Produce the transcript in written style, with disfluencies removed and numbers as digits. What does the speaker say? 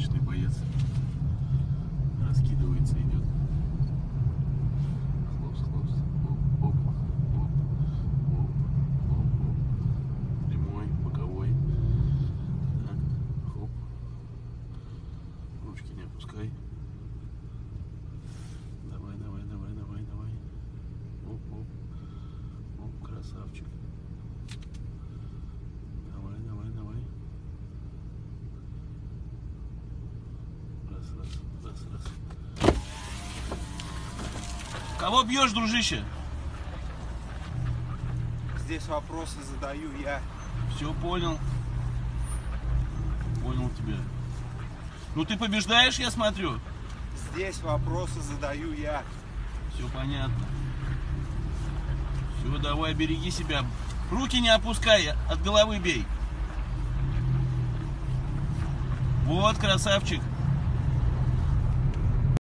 Тренировочный боец. Раскидывается, идет. Хлопс, хлопс. Оп, оп, оп, оп, оп, оп. Прямой, боковой. Так, хоп. Ручки не опускай. Давай, давай, давай, давай, давай. Оп, оп. Оп, красавчик. Давай, давай, давай. Раз, раз, раз, раз. Кого бьешь, дружище? Здесь вопросы задаю я. Все понял. Понял тебя. Ну ты побеждаешь, я смотрю. Здесь вопросы задаю я. Все понятно. Все, давай, береги себя. Руки не опускай, от головы бей. Вот, красавчик.